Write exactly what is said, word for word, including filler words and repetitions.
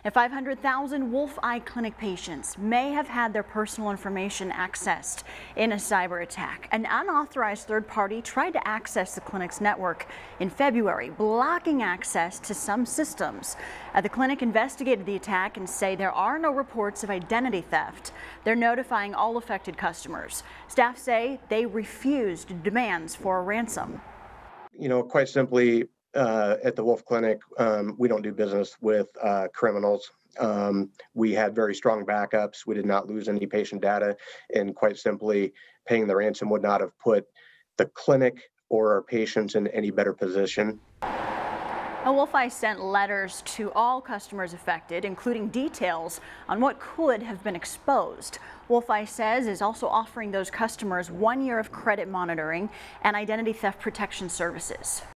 And five hundred thousand Wolf Eye Clinic patients may have had their personal information accessed in a cyber attack. An unauthorized third party tried to access the clinic's network in February, blocking access to some systems. Uh, the clinic investigated the attack and say there are no reports of identity theft. They're notifying all affected customers. Staff say they refused demands for a ransom. You know, quite simply, uh, at the Wolf Clinic, um, we don't do business with uh, criminals. Um, we had very strong backups. We did not lose any patient data, and quite simply, paying the ransom would not have put the clinic or our patients in any better position. Wolf Eye sent letters to all customers affected, including details on what could have been exposed. Wolf Eye says is also offering those customers one year of credit monitoring and identity theft protection services.